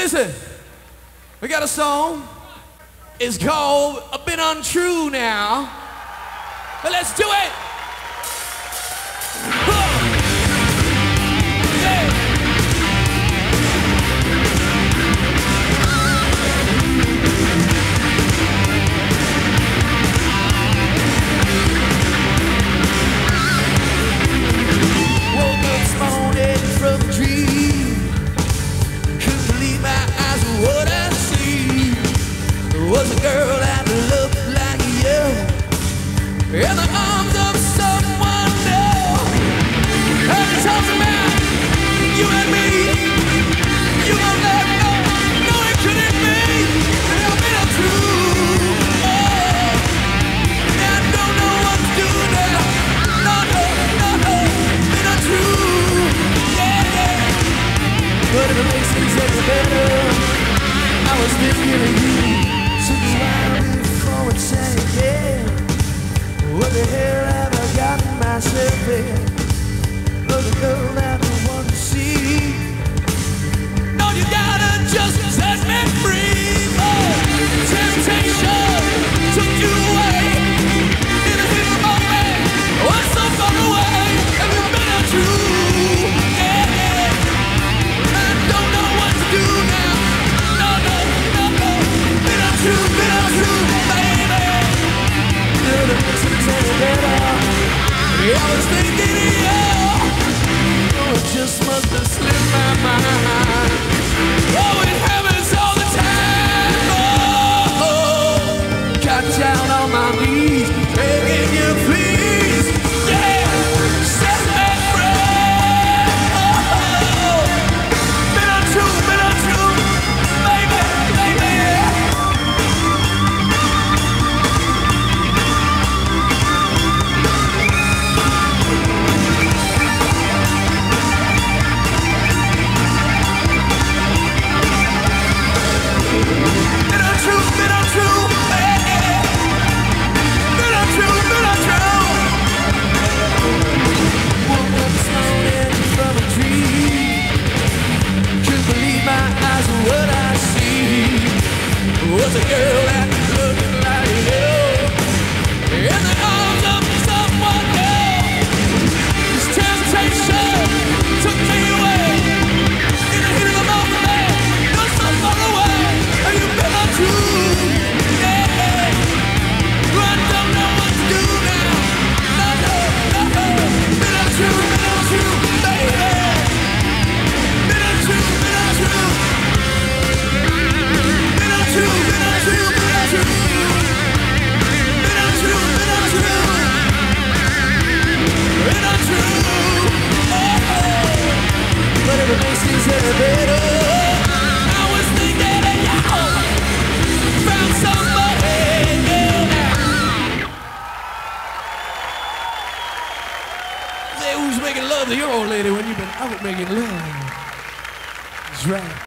Listen, we got a song. It's called "A Bit Untrue" now. But let's do it. Was a girl that looked like you in the arms of someone new. And it talks about you and me. You won't let go. No, it couldn't be. It'll be untrue. Oh, I don't know what to do now. No, it's untrue. Yeah. But if it makes things any better, I was thinking of you. Before it sank in, what the hell have I gotten myself in? Look, a girl that I want to see. No, you gotta just set me free. Oh, temptation took you away. In a hidden moment, what's so far away? Have you been untrue? Yeah, I don't know what to do now. No, been untrue, baby. I was thinking of you. Oh, it just must have slipped my mind. Oh, it happens all the time. Oh, got down on my knees, begging you please. Yeah, set me free. Oh, been untrue, baby. Was a girl that looked like you in the arms of someone new. This temptation took me away. In the heat of the moment, you're so far away. Have you been untrue? Yeah, I don't know what to do now. No, been untrue, baby. Been untrue. But if it makes things any better, I was thinking of you. Found somebody new now. Say, who's making love to your old lady when you've been out making love? That's right.